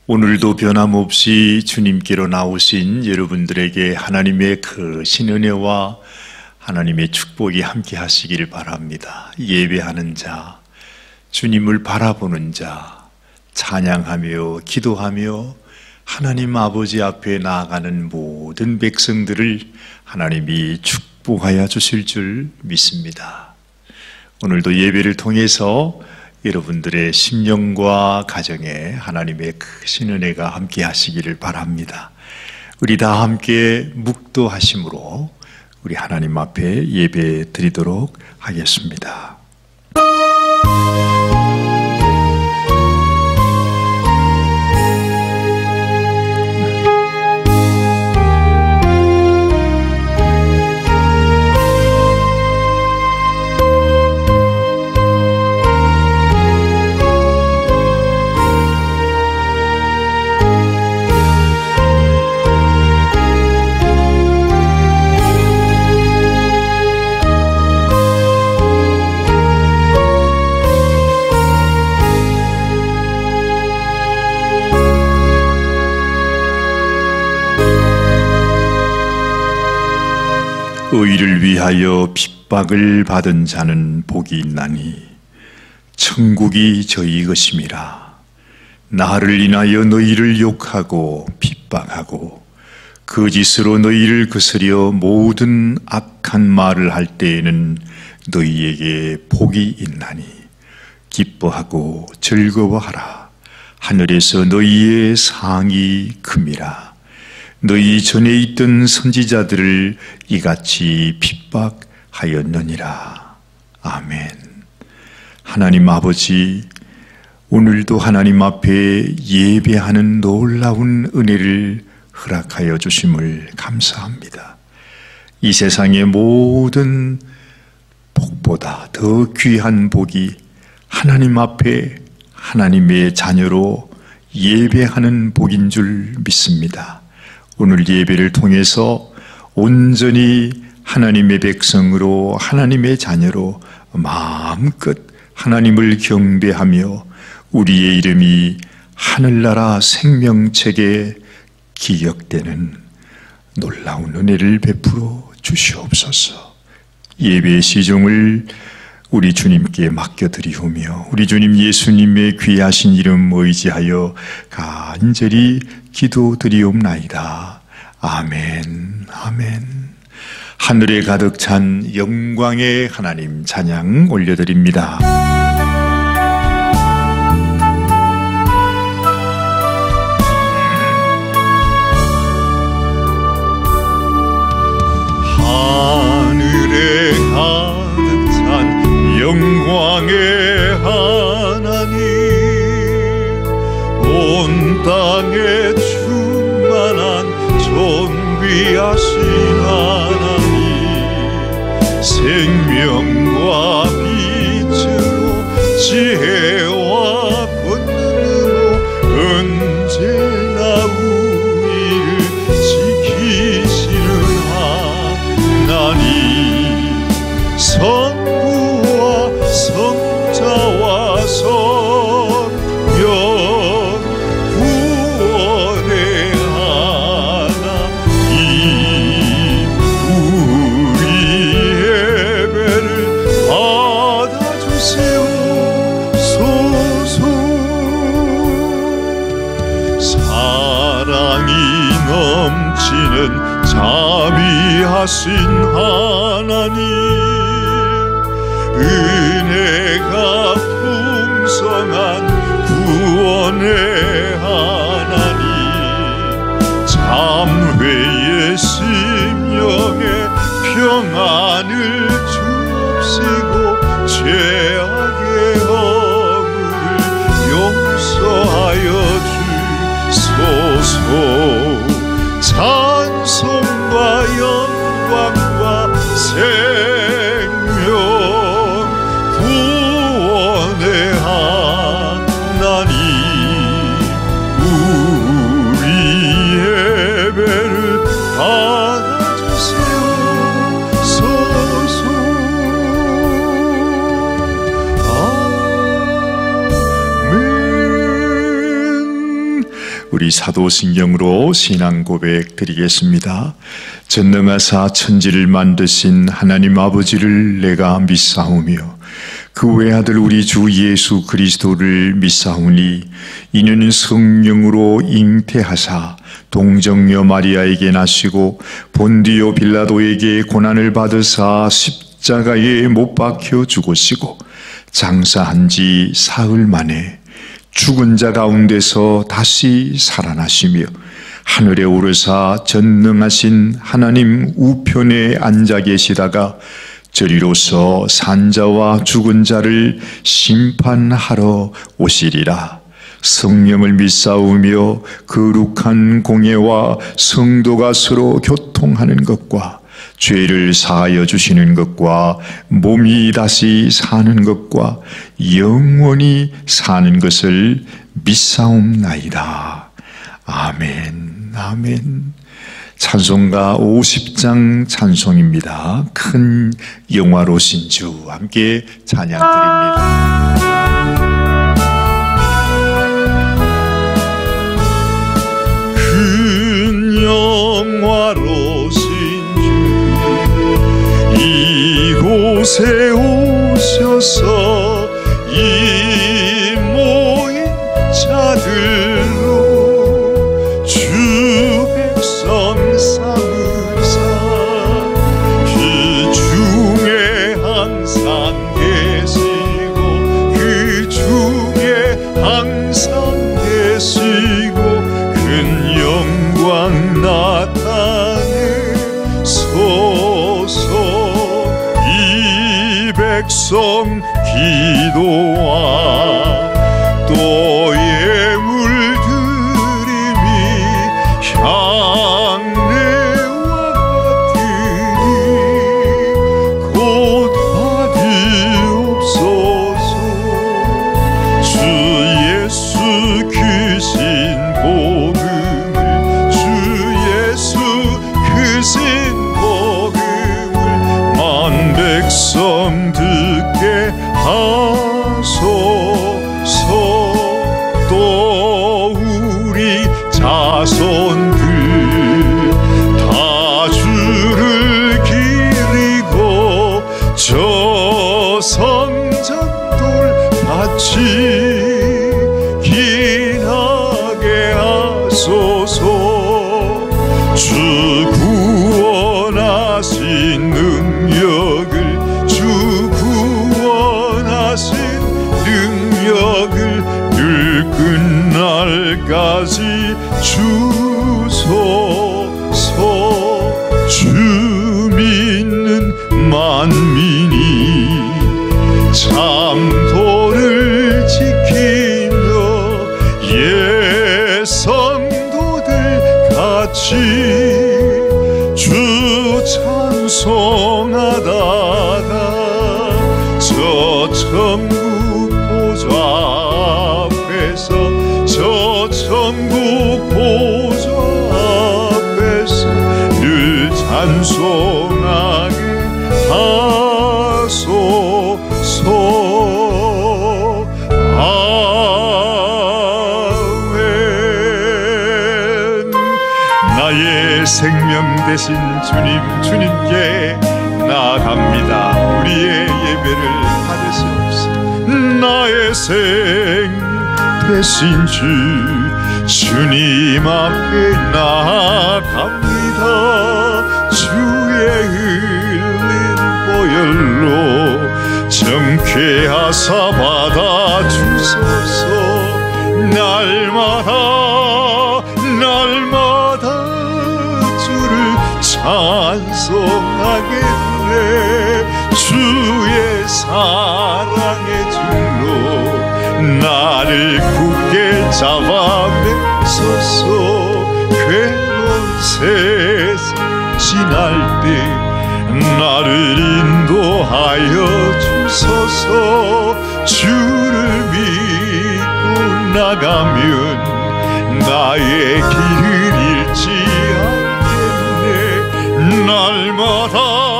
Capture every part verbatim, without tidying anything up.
오늘도 변함없이 주님께로 나오신 여러분들에게 하나님의 크신 은혜와 하나님의 축복이 함께 하시기를 바랍니다. 예배하는 자, 주님을 바라보는 자, 찬양하며 기도하며 하나님 아버지 앞에 나아가는 모든 백성들을 하나님이 축복하여 주실 줄 믿습니다. 오늘도 예배를 통해서 여러분들의 심령과 가정에 하나님의 크신 은혜가 함께 하시기를 바랍니다. 우리 다 함께 묵도하심으로 우리 하나님 앞에 예배 드리도록 하겠습니다. 의를 위하여 핍박을 받은 자는 복이 있나니 천국이 저희 것임이라. 나를 인하여 너희를 욕하고 핍박하고 거짓으로 너희를 거스려 모든 악한 말을 할 때에는 너희에게 복이 있나니 기뻐하고 즐거워하라. 하늘에서 너희의 상이 큼이라. 너희 전에 있던 선지자들을 이같이 핍박하였느니라. 아멘. 하나님 아버지, 오늘도 하나님 앞에 예배하는 놀라운 은혜를 허락하여 주심을 감사합니다. 이 세상의 모든 복보다 더 귀한 복이 하나님 앞에 하나님의 자녀로 예배하는 복인 줄 믿습니다. 오늘 예배를 통해서 온전히 하나님의 백성으로 하나님의 자녀로 마음껏 하나님을 경배하며 우리의 이름이 하늘나라 생명책에 기억되는 놀라운 은혜를 베풀어 주시옵소서. 예배의 시종을 우리 주님께 맡겨드리오며 우리 주님 예수님의 귀하신 이름 의지하여 간절히 기도드리옵나이다. 아멘, 아멘. 하늘에 가득 찬 영광의 하나님 찬양 올려드립니다. 하늘에 가득 찬 영광의 하나님, 온 땅에 충만한 존귀하신 하나님, 생명과 빛으로 지혜와 권능으로 언제나 우리를 지키시는 하나님, 성부와 성자와 성령 구원의 하나님, 우리 예배를 받아주시옵소서. 사랑이 넘치는 자비하신 하나님, 은혜가 풍성한 구원의 하나님, 참회의 심령에 평안을 주시고 죄악의 허물을 용서하여 주소서. 찬송과 영광과 생명 구원의 하나님, 우리 사도신경으로 신앙 고백 드리겠습니다. 전능하사 천지를 만드신 하나님 아버지를 내가 믿사오며 그 외아들 우리 주 예수 그리스도를 믿사오니 이는 성령으로 잉태하사 동정녀 마리아에게 나시고 본디오 빌라도에게 고난을 받으사 십자가에 못 박혀 죽으시고 장사한 지 사흘 만에 죽은 자 가운데서 다시 살아나시며 하늘에 오르사 전능하신 하나님 우편에 앉아 계시다가 저리로서 산자와 죽은 자를 심판하러 오시리라. 성령을 믿사오며 거룩한 공예와 성도가 서로 교통하는 것과 죄를 사하여 주시는 것과 몸이 다시 사는 것과 영원히 사는 것을 믿사옵나이다. 아멘, 아멘. 찬송가 오십 장 찬송입니다. 큰 영화로신 주 함께 찬양드립니다. 큰 영화로신 주 이곳에 오셔서 이 모인 자들로 주 백성 삼으사 그 중에 항상 계시고 그 중에 항상 계시고 큰 영광 나타내소서. 이 백성 기도와 또 예물 드림이 향내와 같으니 곧 받으옵소서. 주 예수 크신 복음을 주 예수 크신 복음을 만 백성 듣게 하소서. 또 우리 자손들 다 주를 기리고 저 성전돌 같이 기나게 하소서. 주 구원하신 능력을 주 구원하신 능력을 늘 끝날까지 주소서. 주 믿는 만민이 참도를 지키며 예 성도들 같이 주 찬송하다가 저 천국 보좌 앞에서 저 천국 보좌 앞에서 늘 찬송하게 하소서. 아멘. 나의 생명 되신 주님, 주님께 나아갑니다. 우리의 예배를 받으시옵소서. 나의 생명 되신 주, 주님 앞에 나아갑니다. 주의 흘린 보혈로 정쾌하사 받아주소서. 날마다 날마다 주를 찬송하겠네. 주의 사랑의 줄로 나를 굳게 잡아매소서. 괴로운 세상 지날 때 나를 인도하여 주소서. 주를 믿고 나가면 나의 길을 잃지 않겠네. 날마다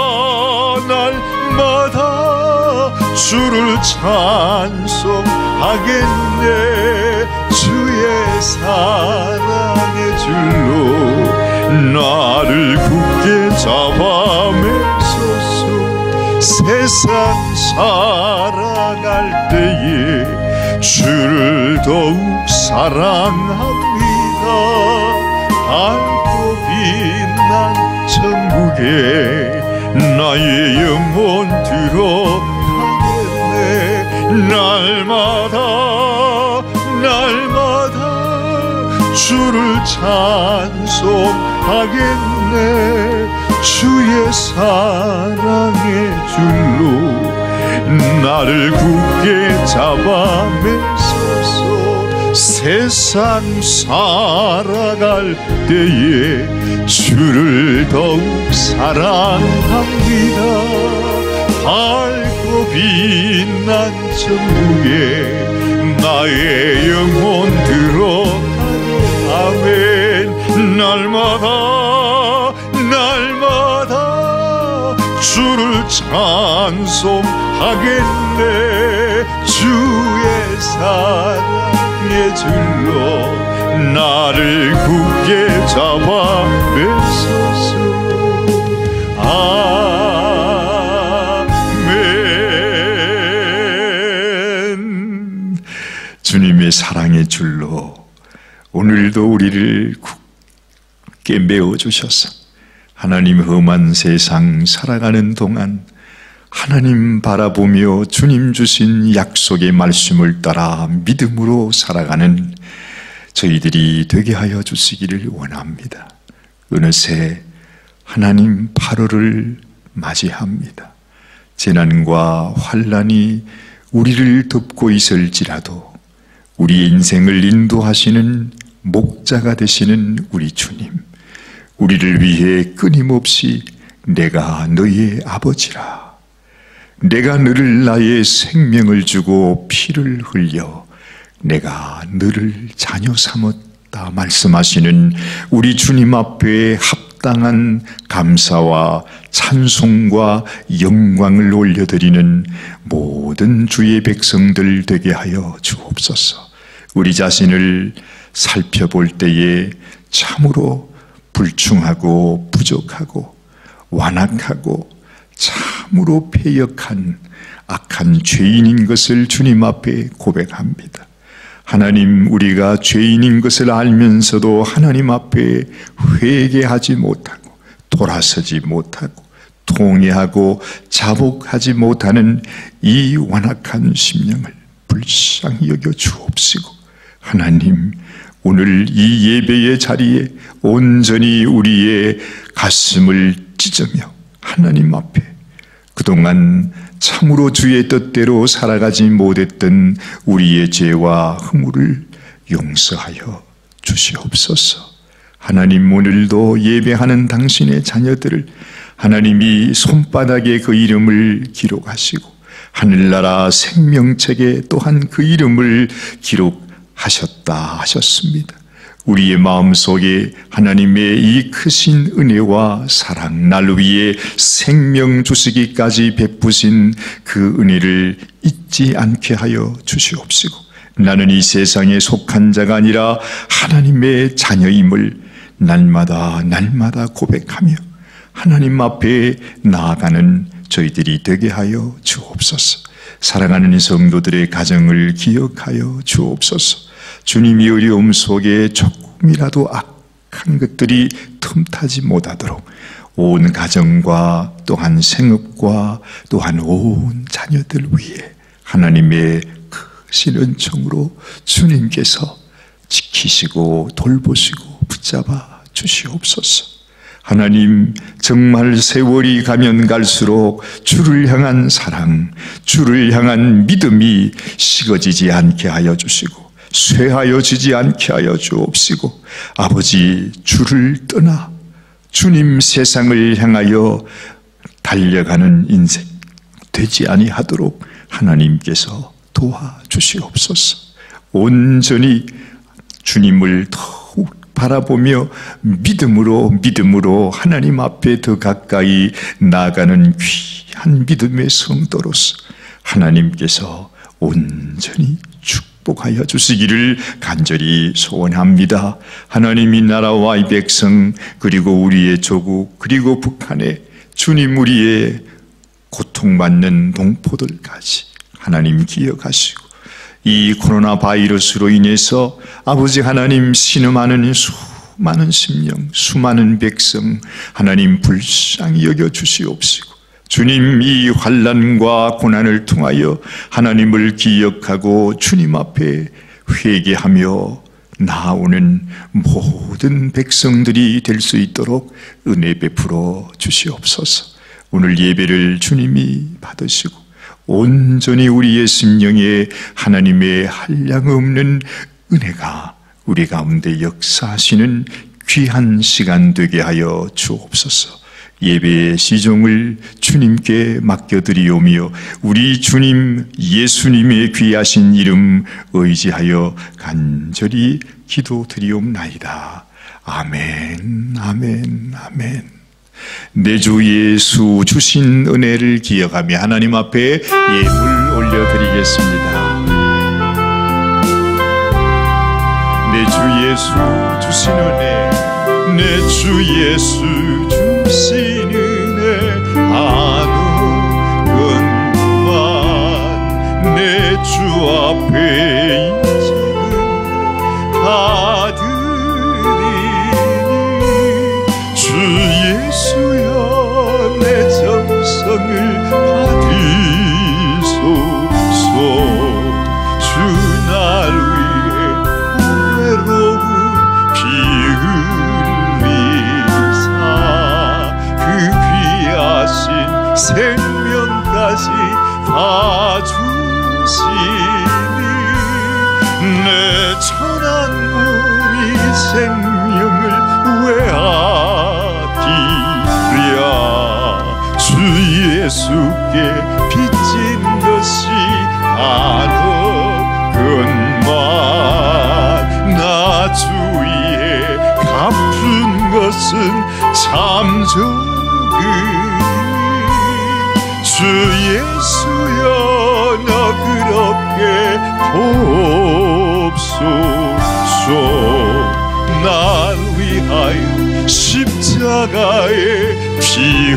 날마다 주를 찬송하겠네. 주 주의 사랑의 줄로 나를 굳게 잡아 매소서. 세상 살아갈 때에 주를 더욱 사랑합니다. 밝고 빛난 천국에 나의 영혼 들어가겠네. 날마다 날마다 주를 찬송하겠네. 주의 사랑의 줄로 나를 굳게 잡아 매소서. 세상 살아갈 때에 주를 더욱 사랑합니다. 밝고 빛난 천국에 나의 영혼 들어가네. 아멘. 날마다 날마다 주를 찬송하겠네. 주의 사랑의 줄로 나를 굳게 잡아 매소서. 아멘. 주님의 사랑의 줄로 오늘도 우리를 굳게 메어주셔서 하나님 험한 세상 살아가는 동안 하나님 바라보며 주님 주신 약속의 말씀을 따라 믿음으로 살아가는 저희들이 되게 하여 주시기를 원합니다. 어느새 하나님 팔월을 맞이합니다. 재난과 환난이 우리를 덮고 있을지라도 우리 인생을 인도하시는 목자가 되시는 우리 주님, 우리를 위해 끊임없이 내가 너의 아버지라, 내가 너를 나의 생명을 주고 피를 흘려 내가 너를 자녀 삼았다 말씀하시는 우리 주님 앞에 합당한 감사와 찬송과 영광을 올려드리는 모든 주의 백성들 되게 하여 주옵소서. 우리 자신을 살펴볼 때에 참으로 불충하고 부족하고 완악하고 참으로 패역한 악한 죄인인 것을 주님 앞에 고백합니다. 하나님, 우리가 죄인인 것을 알면서도 하나님 앞에 회개하지 못하고 돌아서지 못하고 통회하고 자복하지 못하는 이 완악한 심령을 불쌍히 여겨 주옵시고, 하나님, 오늘 이 예배의 자리에 온전히 우리의 가슴을 찢으며 하나님 앞에 그동안 참으로 주의 뜻대로 살아가지 못했던 우리의 죄와 허물을 용서하여 주시옵소서. 하나님, 오늘도 예배하는 당신의 자녀들을 하나님이 손바닥에 그 이름을 기록하시고 하늘나라 생명책에 또한 그 이름을 기록하셨다 하셨습니다. 우리의 마음속에 하나님의 이 크신 은혜와 사랑, 날 위해 생명 주시기까지 베푸신 그 은혜를 잊지 않게 하여 주시옵시고, 나는 이 세상에 속한 자가 아니라 하나님의 자녀임을 날마다 날마다 고백하며 하나님 앞에 나아가는 저희들이 되게 하여 주옵소서. 사랑하는 성도들의 가정을 기억하여 주옵소서. 주님이 어려움 속에 조금이라도 악한 것들이 틈타지 못하도록 온 가정과 또한 생업과 또한 온 자녀들 위해 하나님의 크신 은총으로 주님께서 지키시고 돌보시고 붙잡아 주시옵소서. 하나님, 정말 세월이 가면 갈수록 주를 향한 사랑, 주를 향한 믿음이 식어지지 않게 하여 주시고 쇠하여지지 않게 하여 주옵시고, 아버지, 주를 떠나 주님 세상을 향하여 달려가는 인생 되지 아니하도록 하나님께서 도와주시옵소서. 온전히 주님을 더욱 바라보며 믿음으로 믿음으로 하나님 앞에 더 가까이 나아가는 귀한 믿음의 성도로서 하나님께서 온전히 축복하시옵소서. 축복하여 주시기를 간절히 소원합니다. 하나님이 나라와 이 백성 그리고 우리의 조국 그리고 북한에 주님 우리의 고통받는 동포들까지 하나님 기억하시고 이 코로나 바이러스로 인해서 아버지 하나님 신음하는 수많은 심령 수많은 백성 하나님 불쌍히 여겨 주시옵시고 주님 이 환난과 고난을 통하여 하나님을 기억하고 주님 앞에 회개하며 나오는 모든 백성들이 될 수 있도록 은혜 베풀어 주시옵소서. 오늘 예배를 주님이 받으시고 온전히 우리의 심령에 하나님의 한량없는 은혜가 우리 가운데 역사하시는 귀한 시간 되게 하여 주옵소서. 예배의 시종을 주님께 맡겨드리오며 우리 주님 예수님의 귀하신 이름 의지하여 간절히 기도드리옵나이다. 아멘, 아멘, 아멘. 내 주 예수 주신 은혜를 기억하며 하나님 앞에 예물 올려드리겠습니다. 내 주 예수 주신 은혜, 내 주 예수 주신 은혜 아는 것만 내 주 앞에 이제는 다 드리니 주 예수여 내 정성을 받으소서. 주 날 위해 외로운 피 흘리사 그 귀하신 생명까지 다 주시니 내 천한 몸이 생명을 외아끼랴 주 예수께 빚진 것이 아는건만 나 주 위에 갚은 것은 참 적으니 주 예수여 너그럽게 보옵소서. 날 위하여 십자가에 피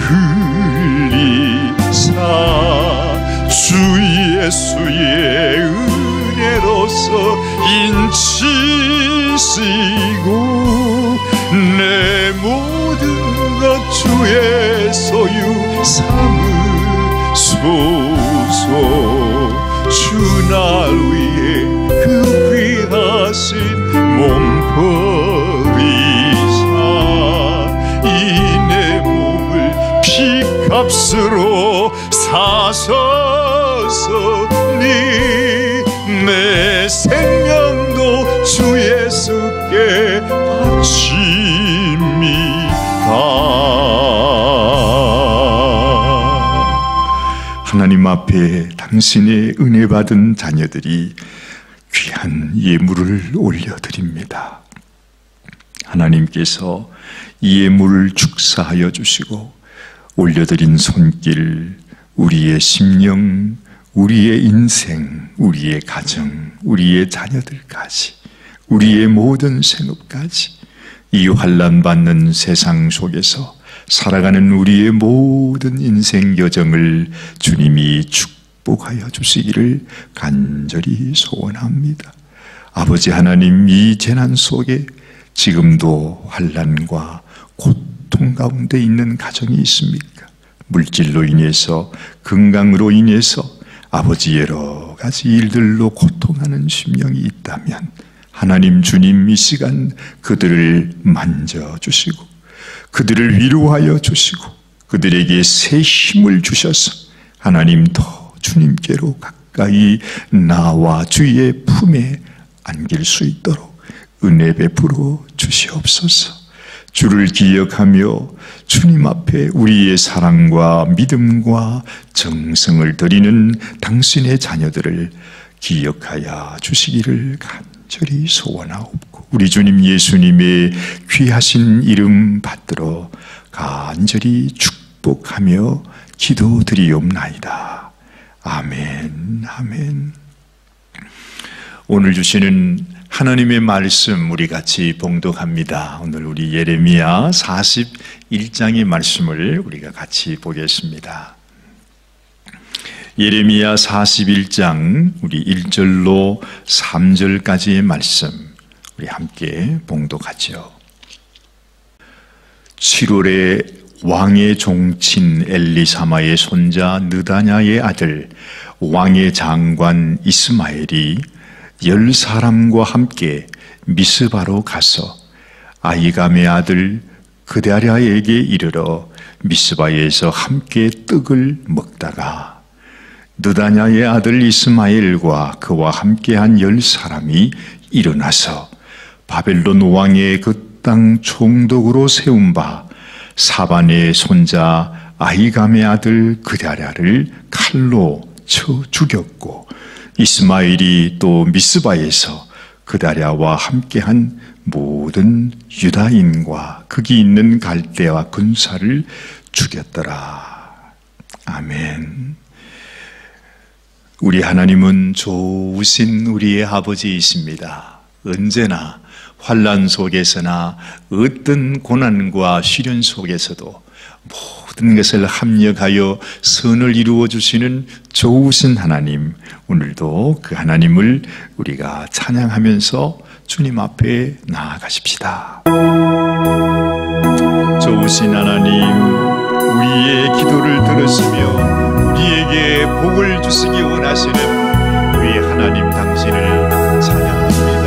흘리사 주 예수의 은혜로서 인치시고 내 모든 것 주의 소유 삼으소서. 주 날 위해 그 귀하신 몸 버리사 이 내 몸을 피값으로 사셨으니 내 생명도 주 예수께 바칩니다. 하나님 앞에 당신의 은혜 받은 자녀들이 귀한 예물을 올려드립니다. 하나님께서 이 예물을 축사하여 주시고 올려드린 손길, 우리의 심령, 우리의 인생, 우리의 가정, 우리의 자녀들까지, 우리의 모든 생업까지 이 환난받는 세상 속에서 살아가는 우리의 모든 인생 여정을 주님이 축복하여 주시기를 간절히 소원합니다. 아버지 하나님, 이 재난 속에 지금도 환난과 고통 가운데 있는 가정이 있습니까? 물질로 인해서, 건강으로 인해서 아버지 여러 가지 일들로 고통하는 심령이 있다면 하나님 주님 이 시간 그들을 만져주시고 그들을 위로하여 주시고 그들에게 새 힘을 주셔서 하나님 더 주님께로 가까이 나와 주의 품에 안길 수 있도록 은혜 베풀어 주시옵소서. 주를 기억하며 주님 앞에 우리의 사랑과 믿음과 정성을 드리는 당신의 자녀들을 기억하여 주시기를 간절히 소원하옵고 우리 주님 예수님의 귀하신 이름 받들어 간절히 축복하며 기도드리옵나이다. 아멘, 아멘. 오늘 주시는 하나님의 말씀 우리 같이 봉독합니다. 오늘 우리 예레미야 사십일 장의 말씀을 우리가 같이 보겠습니다. 예레미야 사십일 장 우리 일 절로 삼 절까지의 말씀 우리 함께 봉독하죠. 칠월에 왕의 종친 엘리사마의 손자 느다냐의 아들 왕의 장관 이스마엘이 열 사람과 함께 미스바로 가서 아히감의 아들 그다랴에게 이르러 미스바에서 함께 떡을 먹다가 느다냐의 아들 이스마엘과 그와 함께한 열 사람이 일어나서 바벨론 왕의 그 땅 총독으로 세운 바 사반의 손자 아히감의 아들 그다랴를 칼로 쳐 죽였고 이스마엘이 또 미스바에서 그다랴와 함께한 모든 유다인과 거기 있는 갈대아 군사를 죽였더라. 아멘. 우리 하나님은 좋으신 우리의 아버지이십니다. 언제나 환난 속에서나 어떤 고난과 시련 속에서도 모든 것을 합력하여 선을 이루어 주시는 좋으신 하나님, 오늘도 그 하나님을 우리가 찬양하면서 주님 앞에 나아가십시다. 좋으신 하나님, 우리의 기도를 들으시며 우리에게 복을 주시기 원하시는 우리 하나님 당신을 찬양합니다.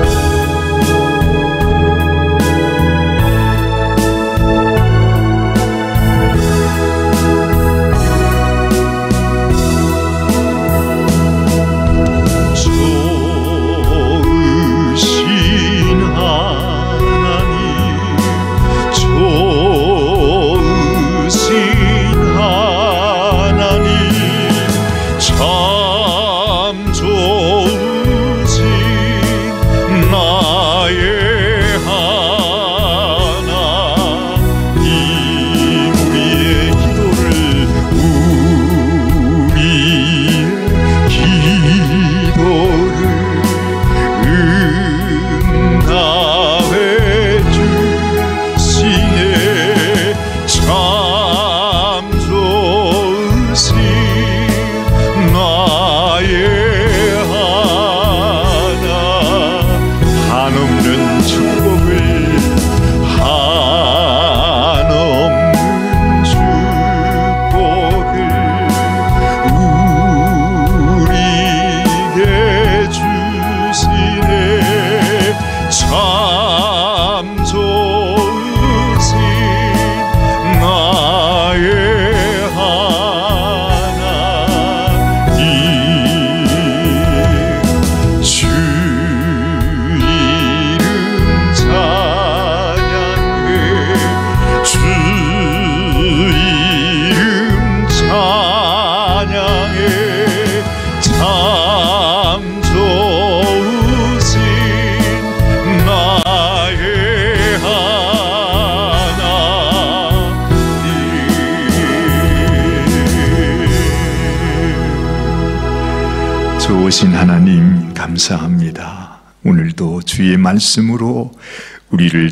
좋으신 하나님 감사합니다. 오늘도 주의 말씀으로 우리를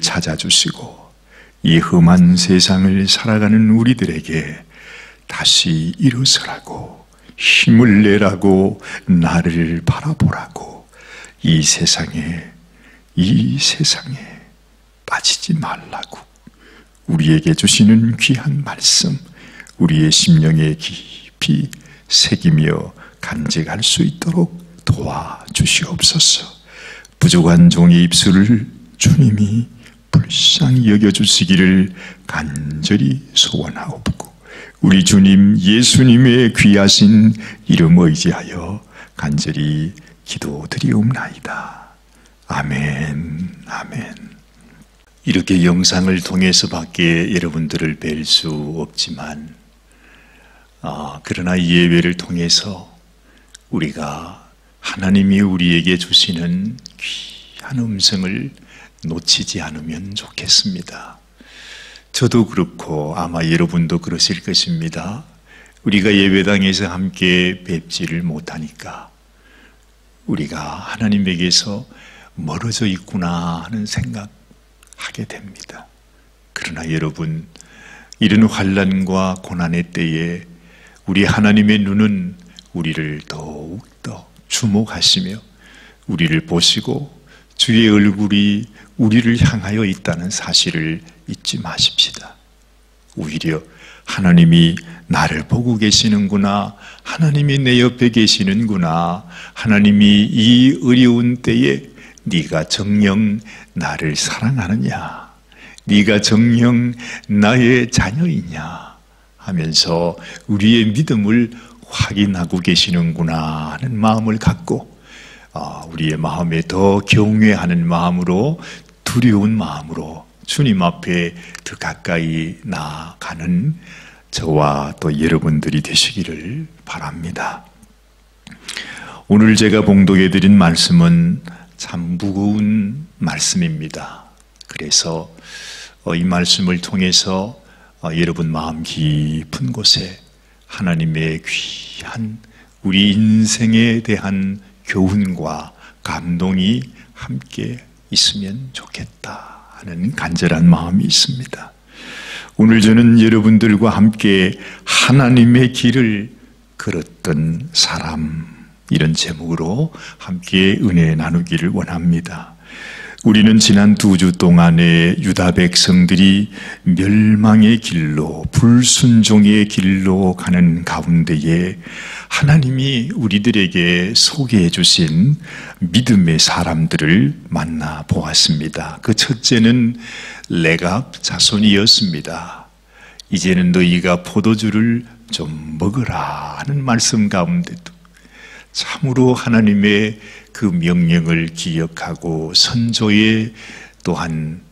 찾아주시고 이 험한 세상을 살아가는 우리들에게 다시 일어서라고 힘을 내라고 나를 바라보라고 이 세상에 이 세상에 빠지지 말라고 우리에게 주시는 귀한 말씀 우리의 심령에 깊이 새기며 간직할 수 있도록 도와주시옵소서. 부족한 종의 입술을 주님이 불쌍히 여겨주시기를 간절히 소원하옵고 우리 주님 예수님의 귀하신 이름 의지하여 간절히 기도드리옵나이다. 아멘. 아멘. 이렇게 영상을 통해서밖에 여러분들을 뵐 수 없지만 아, 그러나 이 예배를 통해서 우리가 하나님이 우리에게 주시는 귀한 음성을 놓치지 않으면 좋겠습니다. 저도 그렇고 아마 여러분도 그러실 것입니다. 우리가 예배당에서 함께 뵙지를 못하니까 우리가 하나님에게서 멀어져 있구나 하는 생각하게 됩니다. 그러나 여러분, 이런 환난과 고난의 때에 우리 하나님의 눈은 우리를 더욱더 주목하시며 우리를 보시고 주의 얼굴이 우리를 향하여 있다는 사실을 잊지 마십시다. 오히려 하나님이 나를 보고 계시는구나, 하나님이 내 옆에 계시는구나, 하나님이 이 어려운 때에 네가 정녕 나를 사랑하느냐, 네가 정녕 나의 자녀이냐 하면서 우리의 믿음을 확인하고 계시는구나 하는 마음을 갖고 우리의 마음에 더 경외하는 마음으로, 두려운 마음으로 주님 앞에 더 가까이 나아가는 저와 또 여러분들이 되시기를 바랍니다. 오늘 제가 봉독해 드린 말씀은 참 무거운 말씀입니다. 그래서 이 말씀을 통해서 여러분 마음 깊은 곳에 하나님의 귀한 우리 인생에 대한 교훈과 감동이 함께 있으면 좋겠다 하는 간절한 마음이 있습니다. 오늘 저는 여러분들과 함께 하나님의 길을 걸었던 사람, 이런 제목으로 함께 은혜 나누기를 원합니다. 우리는 지난 두 주 동안에 유다 백성들이 멸망의 길로, 불순종의 길로 가는 가운데에 하나님이 우리들에게 소개해 주신 믿음의 사람들을 만나 보았습니다. 그 첫째는 레갑 자손이었습니다. 이제는 너희가 포도주를 좀 먹으라 하는 말씀 가운데도 참으로 하나님의 그 명령을 기억하고 선조의 또한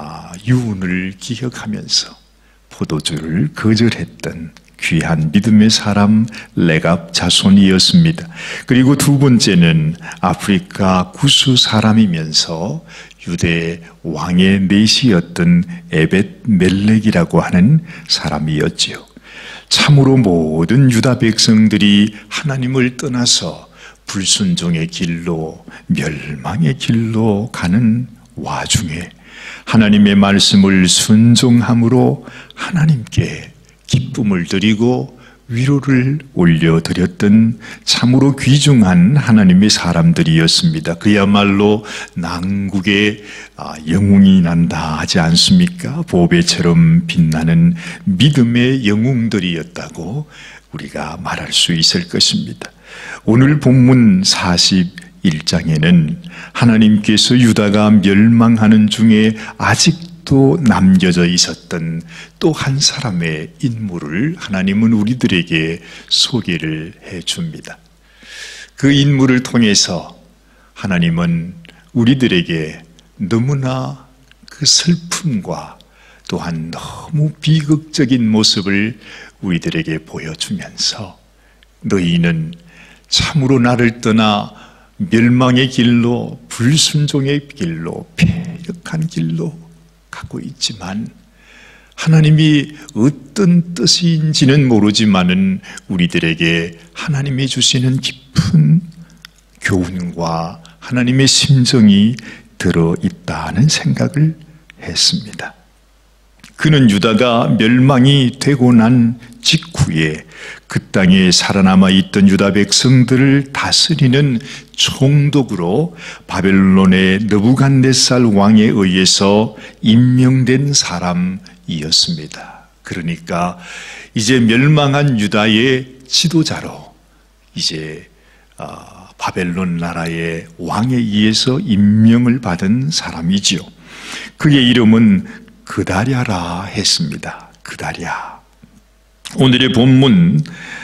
유언을 기억하면서 포도주를 거절했던 귀한 믿음의 사람 레갑 자손이었습니다. 그리고 두 번째는 아프리카 구스 사람이면서 유대 왕의 넷이었던 에벳 멜렉이라고 하는 사람이었지요. 참으로 모든 유다 백성들이 하나님을 떠나서 불순종의 길로, 멸망의 길로 가는 와중에 하나님의 말씀을 순종함으로 하나님께 기쁨을 드리고 위로를 올려드렸던 참으로 귀중한 하나님의 사람들이었습니다. 그야말로 난국의 영웅이 난다 하지 않습니까? 보배처럼 빛나는 믿음의 영웅들이었다고 우리가 말할 수 있을 것입니다. 오늘 본문 사십일 장에는 하나님께서 유다가 멸망하는 중에 아직도 남겨져 있었던 또 한 사람의 인물을 하나님은 우리들에게 소개를 해줍니다. 그 인물을 통해서 하나님은 우리들에게 너무나 그 슬픔과 또한 너무 비극적인 모습을 우리들에게 보여주면서 너희는 참으로 나를 떠나 멸망의 길로, 불순종의 길로, 패역한 길로 가고 있지만 하나님이 어떤 뜻인지는 모르지만은 우리들에게 하나님이 주시는 깊은 교훈과 하나님의 심정이 들어있다는 생각을 했습니다. 그는 유다가 멸망이 되고 난 직후에 그 땅에 살아남아 있던 유다 백성들을 다스리는 총독으로 바벨론의 느부갓네살 왕에 의해서 임명된 사람이었습니다. 그러니까 이제 멸망한 유다의 지도자로 이제 바벨론 나라의 왕에 의해서 임명을 받은 사람이지요. 그의 이름은 그다랴라 했습니다. 그다랴. 오늘의 본문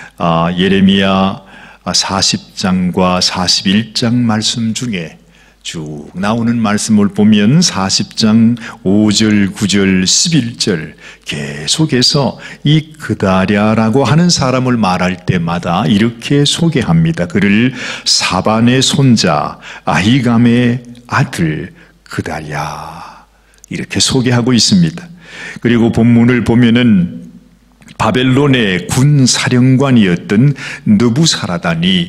예레미야 사십 장과 사십일 장 말씀 중에 쭉 나오는 말씀을 보면 사십 장 오 절, 구 절, 십일 절 계속해서 이 그다랴라고 하는 사람을 말할 때마다 이렇게 소개합니다. 그를 사반의 손자 아히감의 아들 그다랴 이렇게 소개하고 있습니다. 그리고 본문을 보면은 바벨론의 군 사령관이었던 느부사라단이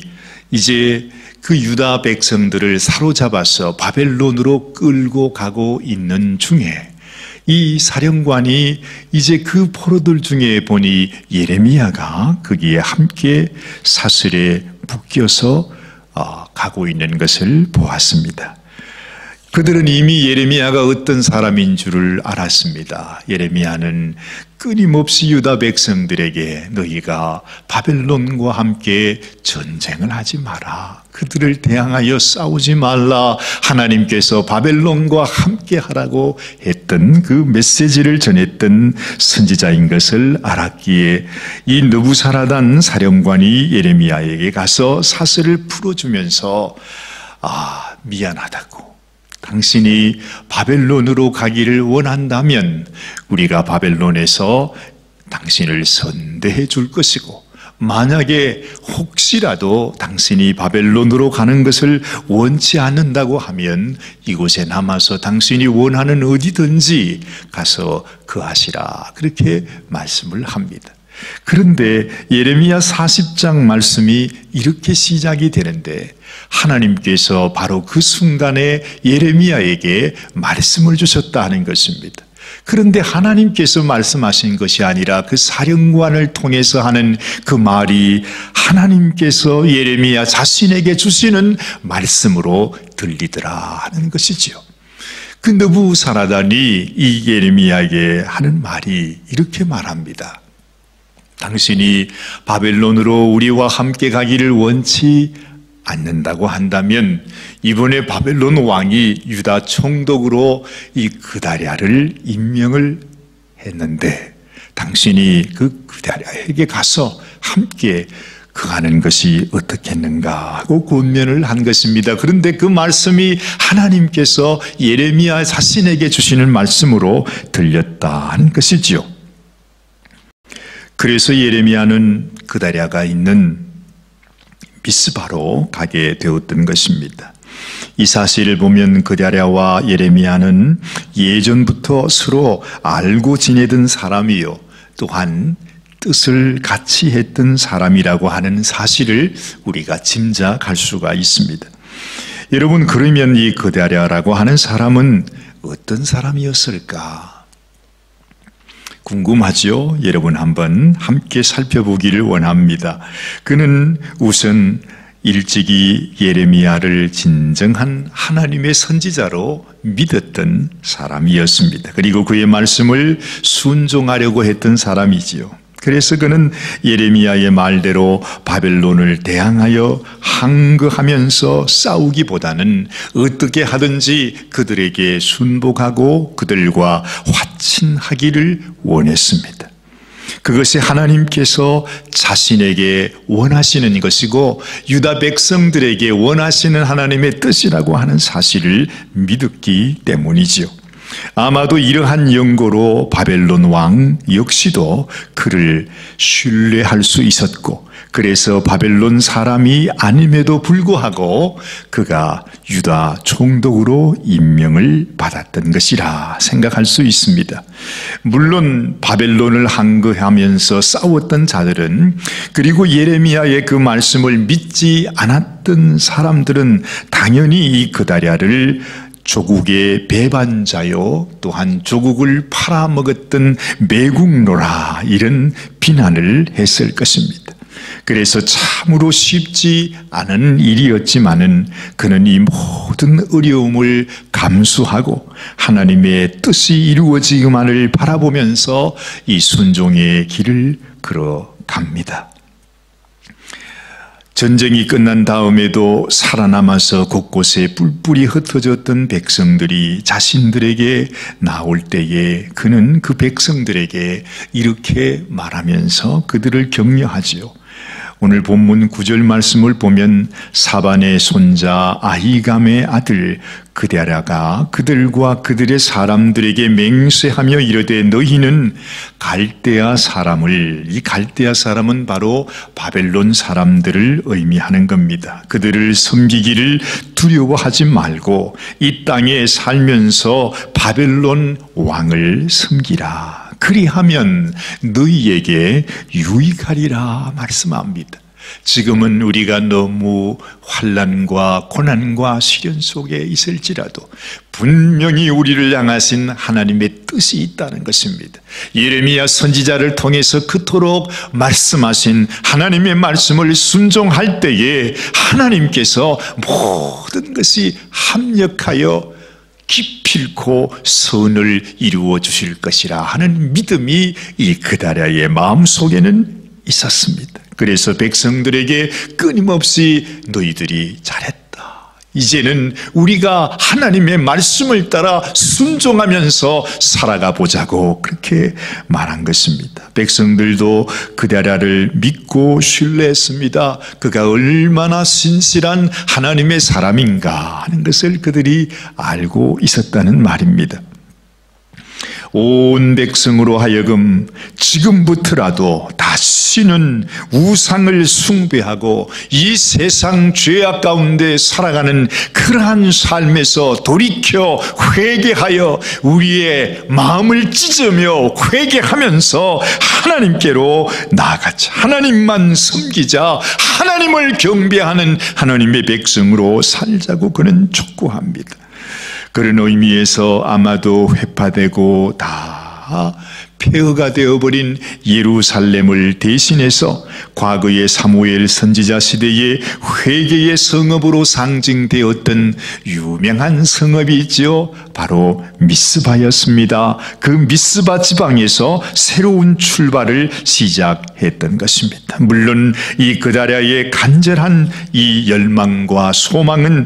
이제 그 유다 백성들을 사로잡아서 바벨론으로 끌고 가고 있는 중에 이 사령관이 이제 그 포로들 중에 보니 예레미야가 거기에 함께 사슬에 묶여서 가고 있는 것을 보았습니다. 그들은 이미 예레미야가 어떤 사람인 줄을 알았습니다. 예레미야는 끊임없이 유다 백성들에게 너희가 바벨론과 함께 전쟁을 하지 마라. 그들을 대항하여 싸우지 말라. 하나님께서 바벨론과 함께 하라고 했던 그 메시지를 전했던 선지자인 것을 알았기에 이 느부사라단 사령관이 예레미야에게 가서 사슬을 풀어주면서 아, 미안하다고. 당신이 바벨론으로 가기를 원한다면 우리가 바벨론에서 당신을 선대해 줄 것이고 만약에 혹시라도 당신이 바벨론으로 가는 것을 원치 않는다고 하면 이곳에 남아서 당신이 원하는 어디든지 가서 거하시라 그렇게 말씀을 합니다. 그런데 예레미야 사십 장 말씀이 이렇게 시작이 되는데 하나님께서 바로 그 순간에 예레미야에게 말씀을 주셨다 하는 것입니다. 그런데 하나님께서 말씀하신 것이 아니라 그 사령관을 통해서 하는 그 말이 하나님께서 예레미야 자신에게 주시는 말씀으로 들리더라 하는 것이지요. 그 느부사라단이 이 예레미야에게 하는 말이 이렇게 말합니다. 당신이 바벨론으로 우리와 함께 가기를 원치 않는다고 한다면 이번에 바벨론 왕이 유다 총독으로 이 그다랴를 임명을 했는데 당신이 그 그다랴에게 가서 함께 거하는 것이 어떻겠는가 하고 권면을 한 것입니다. 그런데 그 말씀이 하나님께서 예레미야 자신에게 주시는 말씀으로 들렸다 하는 것이지요. 그래서 예레미야는 그다랴가 있는 미스바로 가게 되었던 것입니다. 이 사실을 보면 그다랴와 예레미야는 예전부터 서로 알고 지내던 사람이요 또한 뜻을 같이 했던 사람이라고 하는 사실을 우리가 짐작할 수가 있습니다. 여러분, 그러면 이 그다랴라고 하는 사람은 어떤 사람이었을까? 궁금하죠? 여러분 한번 함께 살펴보기를 원합니다. 그는 우선 일찍이 예레미야를 진정한 하나님의 선지자로 믿었던 사람이었습니다. 그리고 그의 말씀을 순종하려고 했던 사람이지요. 그래서 그는 예레미야의 말대로 바벨론을 대항하여 항거하면서 싸우기보다는 어떻게 하든지 그들에게 순복하고 그들과 화친하기를 원했습니다. 그것이 하나님께서 자신에게 원하시는 것이고 유다 백성들에게 원하시는 하나님의 뜻이라고 하는 사실을 믿었기 때문이지요. 아마도 이러한 연고로 바벨론 왕 역시도 그를 신뢰할 수 있었고 그래서 바벨론 사람이 아님에도 불구하고 그가 유다 총독으로 임명을 받았던 것이라 생각할 수 있습니다. 물론 바벨론을 항거하면서 싸웠던 자들은 그리고 예레미야의 그 말씀을 믿지 않았던 사람들은 당연히 이 그다랴를 조국의 배반자요 또한 조국을 팔아먹었던 매국노라 이런 비난을 했을 것입니다. 그래서 참으로 쉽지 않은 일이었지만은 그는 이 모든 어려움을 감수하고 하나님의 뜻이 이루어지기만을 바라보면서 이 순종의 길을 걸어갑니다. 전쟁이 끝난 다음에도 살아남아서 곳곳에 뿔뿔이 흩어졌던 백성들이 자신들에게 나올 때에 그는 그 백성들에게 이렇게 말하면서 그들을 격려하지요. 오늘 본문 구 절 말씀을 보면 사반의 손자 아히감의 아들 그다랴가 그들과 그들의 사람들에게 맹세하며 이르되 너희는 갈대아 사람을, 이 갈대아 사람은 바로 바벨론 사람들을 의미하는 겁니다. 그들을 섬기기를 두려워하지 말고 이 땅에 살면서 바벨론 왕을 섬기라. 그리하면 너희에게 유익하리라 말씀합니다. 지금은 우리가 너무 환난과 고난과 시련 속에 있을지라도 분명히 우리를 향하신 하나님의 뜻이 있다는 것입니다. 예레미야 선지자를 통해서 그토록 말씀하신 하나님의 말씀을 순종할 때에 하나님께서 모든 것이 합력하여 기필코 선을 이루어 주실 것이라 하는 믿음이 이 그다랴의 마음속에는 있었습니다. 그래서 백성들에게 끊임없이 너희들이 잘했다, 이제는 우리가 하나님의 말씀을 따라 순종하면서 살아가 보자고 그렇게 말한 것입니다. 백성들도 그다랴를 믿고 신뢰했습니다. 그가 얼마나 신실한 하나님의 사람인가 하는 것을 그들이 알고 있었다는 말입니다. 온 백성으로 하여금 지금부터라도 다시는 우상을 숭배하고 이 세상 죄악 가운데 살아가는 그러한 삶에서 돌이켜 회개하여 우리의 마음을 찢으며 회개하면서 하나님께로 나아가자, 하나님만 섬기자, 하나님을 경배하는 하나님의 백성으로 살자고 그는 촉구합니다. 그런 의미에서 아마도 회파되고 다 폐허가 되어버린 예루살렘을 대신해서 과거의 사무엘 선지자 시대의 회개의 성읍으로 상징되었던 유명한 성읍이 있죠. 바로 미스바였습니다. 그 미스바 지방에서 새로운 출발을 시작했던 것입니다. 물론 이 그다랴의 간절한 이 열망과 소망은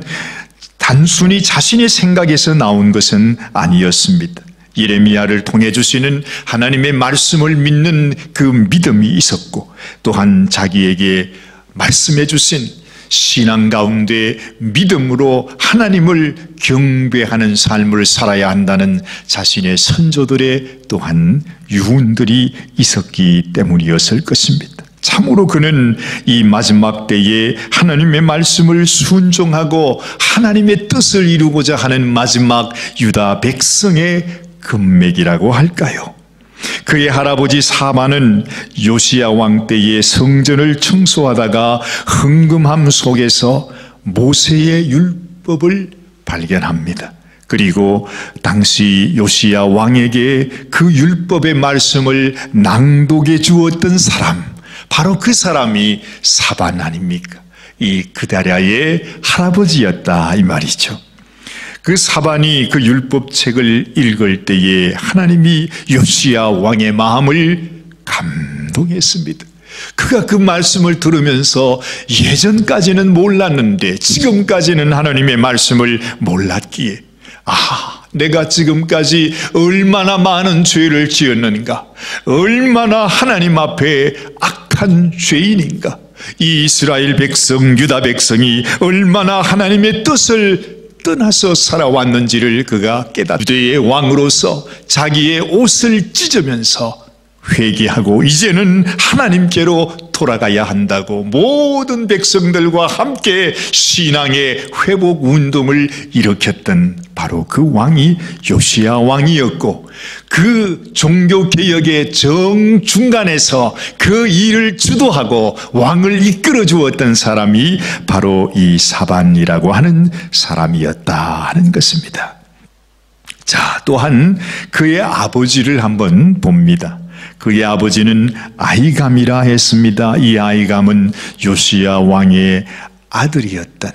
단순히 자신의 생각에서 나온 것은 아니었습니다. 예레미야를 통해 주시는 하나님의 말씀을 믿는 그 믿음이 있었고, 또한 자기에게 말씀해 주신 신앙 가운데 믿음으로 하나님을 경배하는 삶을 살아야 한다는 자신의 선조들의 또한 유훈들이 있었기 때문이었을 것입니다. 참으로 그는 이 마지막 때에 하나님의 말씀을 순종하고 하나님의 뜻을 이루고자 하는 마지막 유다 백성의 금맥이라고 할까요? 그의 할아버지 사반은 요시야 왕 때에 성전을 청소하다가 흥금함 속에서 모세의 율법을 발견합니다. 그리고 당시 요시야 왕에게 그 율법의 말씀을 낭독해 주었던 사람, 바로 그 사람이 사반 아닙니까? 이 그다랴의 할아버지였다 이 말이죠. 그 사반이 그 율법책을 읽을 때에 하나님이 요시야 왕의 마음을 감동했습니다. 그가 그 말씀을 들으면서 예전까지는 몰랐는데 지금까지는 하나님의 말씀을 몰랐기에, 아, 내가 지금까지 얼마나 많은 죄를 지었는가, 얼마나 하나님 앞에 악한 죄인인가, 이 이스라엘 백성, 유다 백성이 얼마나 하나님의 뜻을 떠나서 살아왔는지를 그가 깨닫, 유대의 왕으로서 자기의 옷을 찢으면서 회개하고 이제는 하나님께로 돌아가야 한다고 모든 백성들과 함께 신앙의 회복 운동을 일으켰던 바로 그 왕이 요시야 왕이었고, 그 종교개혁의 정중간에서 그 일을 주도하고 왕을 이끌어 주었던 사람이 바로 이 사반이라고 하는 사람이었다 하는 것입니다. 자, 또한 그의 아버지를 한번 봅니다. 그의 아버지는 아이감이라 했습니다. 이 아이감은 요시야 왕의 아들이었던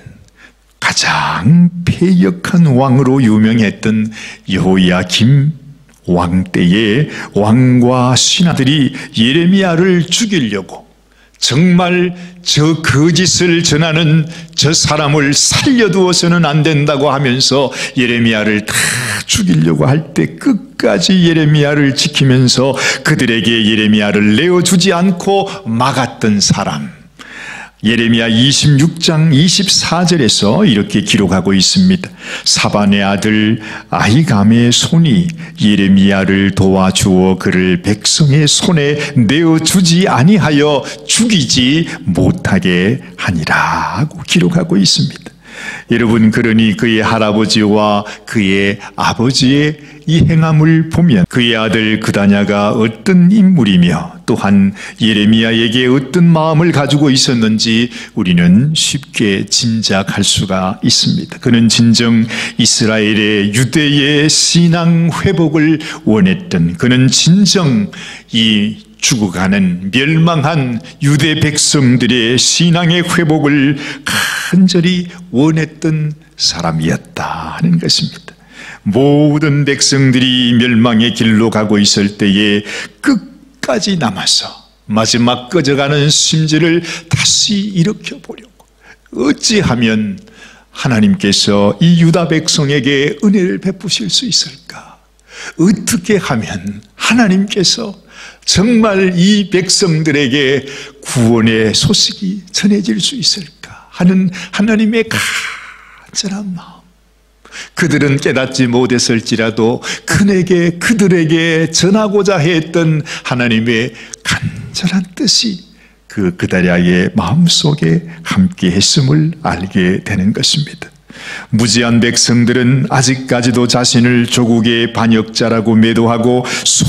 가장 패역한 왕으로 유명했던 여호야김 왕 때에 왕과 신하들이 예레미야를 죽이려고, 정말 저 거짓을 전하는 저 사람을 살려두어서는 안 된다고 하면서 예레미야를 다 죽이려고 할 때 끝까지 예레미야를 지키면서 그들에게 예레미야를 내어주지 않고 막았던 사람, 예레미야 이십육 장 이십사 절에서 이렇게 기록하고 있습니다. 사반의 아들 아히감의 손이 예레미야를 도와주어 그를 백성의 손에 내어주지 아니하여 죽이지 못하게 하니라 하고 기록하고 있습니다. 여러분, 그러니 그의 할아버지와 그의 아버지의 이 행함을 보면 그의 아들 그다냐가 어떤 인물이며 또한 예레미야에게 어떤 마음을 가지고 있었는지 우리는 쉽게 짐작할 수가 있습니다. 그는 진정 이스라엘의 유대의 신앙 회복을 원했던, 그는 진정 이 죽어가는 멸망한 유대 백성들의 신앙의 회복을 간절히 원했던 사람이었다 하는 것입니다. 모든 백성들이 멸망의 길로 가고 있을 때에 끝까지 남아서 마지막 꺼져가는 심지를 다시 일으켜 보려고, 어찌하면 하나님께서 이 유다 백성에게 은혜를 베푸실 수 있을까? 어떻게 하면 하나님께서 정말 이 백성들에게 구원의 소식이 전해질 수 있을까 하는 하나님의 간절한 마음. 그들은 깨닫지 못했을지라도 그에게, 그들에게 전하고자 했던 하나님의 간절한 뜻이 그 그다랴의 마음속에 함께 했음을 알게 되는 것입니다. 무지한 백성들은 아직까지도 자신을 조국의 반역자라고 매도하고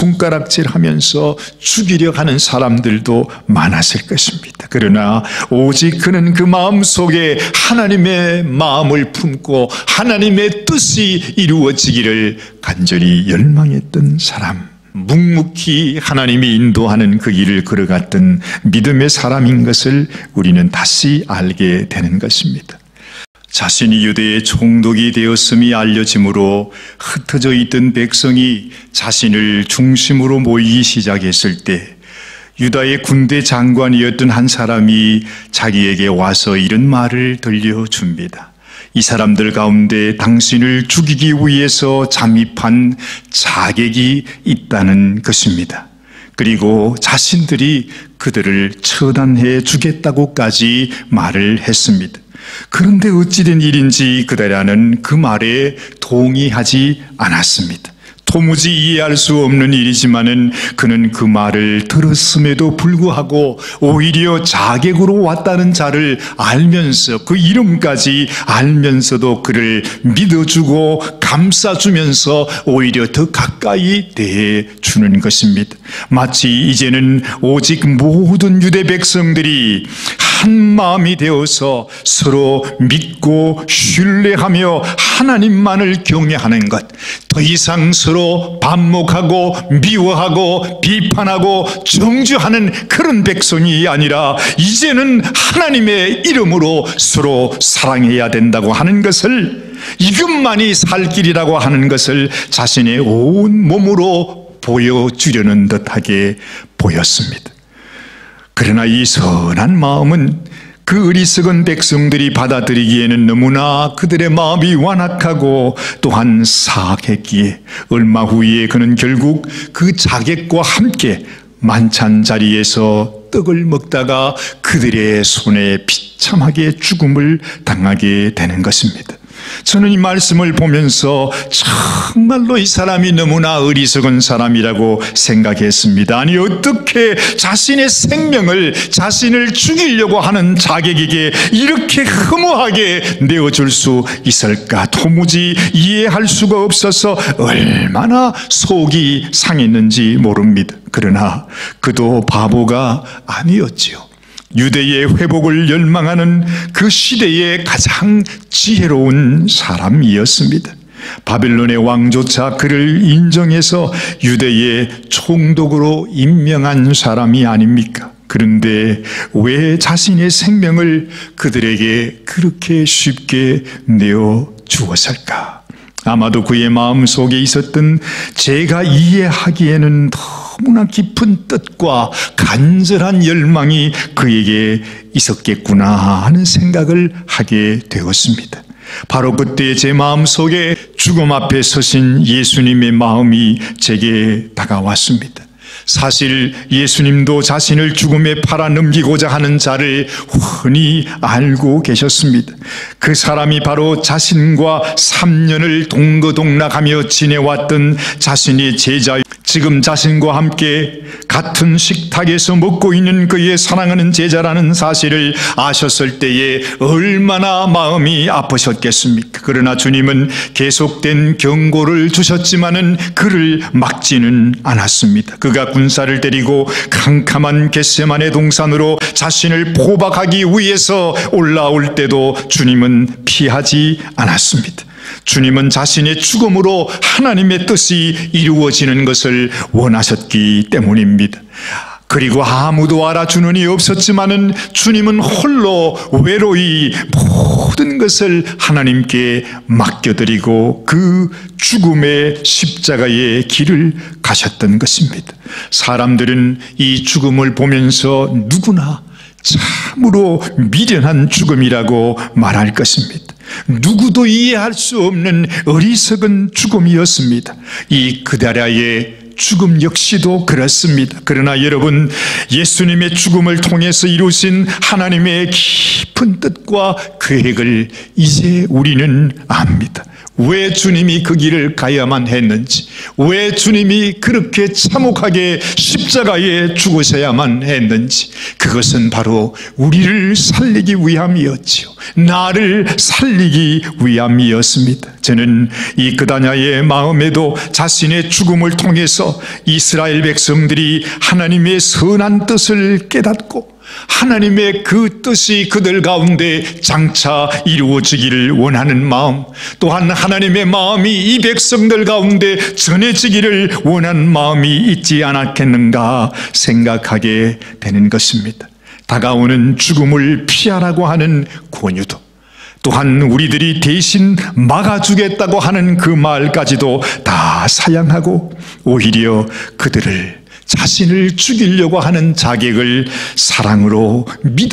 손가락질하면서 죽이려 하는 사람들도 많았을 것입니다. 그러나 오직 그는 그 마음속에 하나님의 마음을 품고 하나님의 뜻이 이루어지기를 간절히 열망했던 사람, 묵묵히 하나님이 인도하는 그 길을 걸어갔던 믿음의 사람인 것을 우리는 다시 알게 되는 것입니다. 자신이 유대의 총독이 되었음이 알려지므로 흩어져 있던 백성이 자신을 중심으로 모이기 시작했을 때 유다의 군대 장관이었던 한 사람이 자기에게 와서 이런 말을 들려줍니다. 이 사람들 가운데 당신을 죽이기 위해서 잠입한 자객이 있다는 것입니다. 그리고 자신들이 그들을 처단해 주겠다고까지 말을 했습니다. 그런데 어찌된 일인지 그다랴는 그 말에 동의하지 않았습니다. 도무지 이해할 수 없는 일이지만은 그는 그 말을 들었음에도 불구하고 오히려 자객으로 왔다는 자를 알면서 그 이름까지 알면서도 그를 믿어주고 감싸주면서 오히려 더 가까이 대해주는 것입니다. 마치 이제는 오직 모든 유대 백성들이 한 마음이 되어서 서로 믿고 신뢰하며 하나님만을 경외하는 것, 더 이상 서로 반목하고 미워하고 비판하고 정죄하는 그런 백성이 아니라 이제는 하나님의 이름으로 서로 사랑해야 된다고 하는 것을, 이것만이 살 길이라고 하는 것을 자신의 온 몸으로 보여주려는 듯하게 보였습니다. 그러나 이 선한 마음은 그 어리석은 백성들이 받아들이기에는 너무나 그들의 마음이 완악하고 또한 사악했기에 얼마 후에 그는 결국 그 자객과 함께 만찬 자리에서 떡을 먹다가 그들의 손에 비참하게 죽음을 당하게 되는 것입니다. 저는 이 말씀을 보면서 정말로 이 사람이 너무나 어리석은 사람이라고 생각했습니다. 아니, 어떻게 자신의 생명을, 자신을 죽이려고 하는 자객에게 이렇게 허무하게 내어줄 수 있을까? 도무지 이해할 수가 없어서 얼마나 속이 상했는지 모릅니다. 그러나 그도 바보가 아니었지요. 유대의 회복을 열망하는 그 시대의 가장 지혜로운 사람이었습니다. 바벨론의 왕조차 그를 인정해서 유대의 총독으로 임명한 사람이 아닙니까? 그런데 왜 자신의 생명을 그들에게 그렇게 쉽게 내어 주었을까? 아마도 그의 마음속에 있었던 제가 이해하기에는 너무나 깊은 뜻과 간절한 열망이 그에게 있었겠구나 하는 생각을 하게 되었습니다. 바로 그때 제 마음속에 죽음 앞에 서신 예수님의 마음이 제게 다가왔습니다. 사실 예수님도 자신을 죽음에 팔아넘기고자 하는 자를 훤히 알고 계셨습니다. 그 사람이 바로 자신과 삼 년을 동거동락하며 지내왔던 자신의 제자 지금 자신과 함께 같은 식탁에서 먹고 있는 그의 사랑하는 제자라는 사실을 아셨을 때에 얼마나 마음이 아프셨겠습니까? 그러나 주님은 계속된 경고를 주셨지만은 그를 막지는 않았습니다. 그가 군사를 데리고 캄캄한 겟세마네 동산으로 자신을 포박하기 위해서 올라올 때도 주님은 피하지 않았습니다. 주님은 자신의 죽음으로 하나님의 뜻이 이루어지는 것을 원하셨기 때문입니다. 그리고 아무도 알아주는 이 없었지만은 주님은 홀로 외로이 모든 것을 하나님께 맡겨드리고 그 죽음의 십자가의 길을 가셨던 것입니다. 사람들은 이 죽음을 보면서 누구나 참으로 미련한 죽음이라고 말할 것입니다. 누구도 이해할 수 없는 어리석은 죽음이었습니다. 이 그다라의 죽음 역시도 그렇습니다. 그러나 여러분, 예수님의 죽음을 통해서 이루신 하나님의 깊은 뜻과 계획을 이제 우리는 압니다. 왜 주님이 그 길을 가야만 했는지, 왜 주님이 그렇게 참혹하게 십자가에 죽으셔야만 했는지, 그것은 바로 우리를 살리기 위함이었지요. 나를 살리기 위함이었습니다. 저는 이 그다냐의 마음에도 자신의 죽음을 통해서 이스라엘 백성들이 하나님의 선한 뜻을 깨닫고 하나님의 그 뜻이 그들 가운데 장차 이루어지기를 원하는 마음, 또한 하나님의 마음이 이 백성들 가운데 전해지기를 원하는 마음이 있지 않았겠는가 생각하게 되는 것입니다. 다가오는 죽음을 피하라고 하는 권유도, 또한 우리들이 대신 막아주겠다고 하는 그 말까지도 다 사양하고 오히려 그들을 자신을 죽이려고 하는 자객을 사랑으로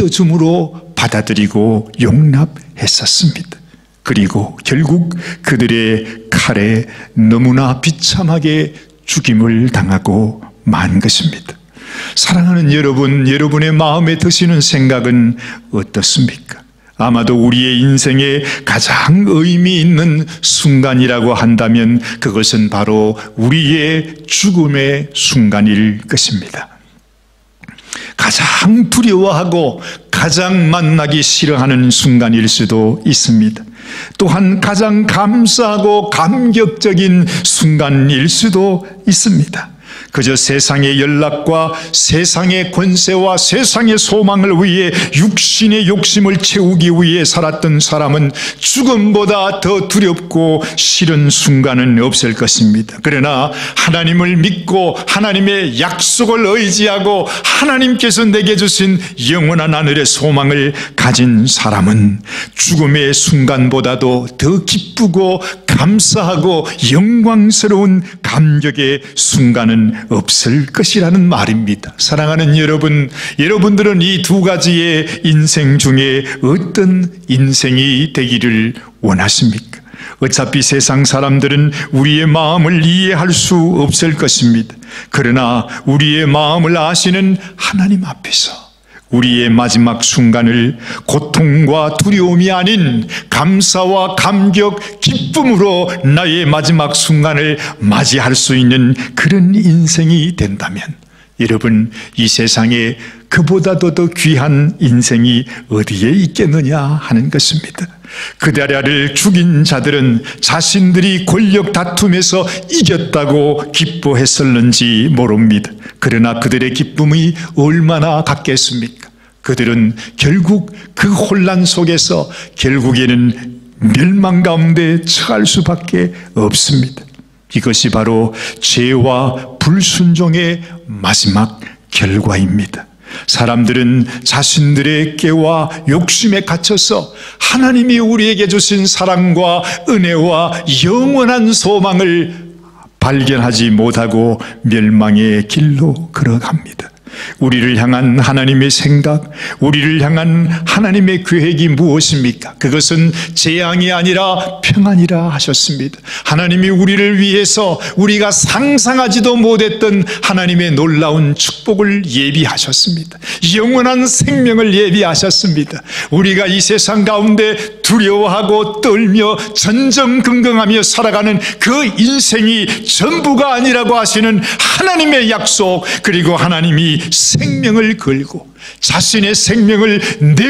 믿어줌으로 받아들이고 용납했었습니다. 그리고 결국 그들의 칼에 너무나 비참하게 죽임을 당하고 만 것입니다. 사랑하는 여러분, 여러분의 마음에 드시는 생각은 어떻습니까? 아마도 우리의 인생에 가장 의미 있는 순간이라고 한다면 그것은 바로 우리의 죽음의 순간일 것입니다. 가장 두려워하고 가장 만나기 싫어하는 순간일 수도 있습니다. 또한 가장 감사하고 감격적인 순간일 수도 있습니다. 그저 세상의 연락과 세상의 권세와 세상의 소망을 위해 육신의 욕심을 채우기 위해 살았던 사람은 죽음보다 더 두렵고 싫은 순간은 없을 것입니다. 그러나 하나님을 믿고 하나님의 약속을 의지하고 하나님께서 내게 주신 영원한 하늘의 소망을 가진 사람은 죽음의 순간보다도 더 기쁘고 감사하고 영광스러운 감격의 순간은 없을 것이라는 말입니다. 사랑하는 여러분, 여러분들은 이 두 가지의 인생 중에 어떤 인생이 되기를 원하십니까? 어차피 세상 사람들은 우리의 마음을 이해할 수 없을 것입니다. 그러나 우리의 마음을 아시는 하나님 앞에서 우리의 마지막 순간을 고통과 두려움이 아닌 감사와 감격, 기쁨으로 나의 마지막 순간을 맞이할 수 있는 그런 인생이 된다면 여러분, 이 세상에 그보다도 더 귀한 인생이 어디에 있겠느냐 하는 것입니다. 그다랴를 죽인 자들은 자신들이 권력 다툼에서 이겼다고 기뻐했었는지 모릅니다. 그러나 그들의 기쁨이 얼마나 같겠습니까? 그들은 결국 그 혼란 속에서 결국에는 멸망 가운데 처할 수밖에 없습니다. 이것이 바로 죄와 불순종의 마지막 결과입니다. 사람들은 자신들의 깨와 욕심에 갇혀서 하나님이 우리에게 주신 사랑과 은혜와 영원한 소망을 발견하지 못하고 멸망의 길로 걸어갑니다. 우리를 향한 하나님의 생각, 우리를 향한 하나님의 계획이 무엇입니까? 그것은 재앙이 아니라 평안이라 하셨습니다. 하나님이 우리를 위해서 우리가 상상하지도 못했던 하나님의 놀라운 축복을 예비하셨습니다. 영원한 생명을 예비하셨습니다. 우리가 이 세상 가운데 두려워하고 떨며 전전긍긍하며 살아가는 그 인생이 전부가 아니라고 하시는 하나님의 약속, 그리고 하나님이 생명을 걸고 자신의 생명을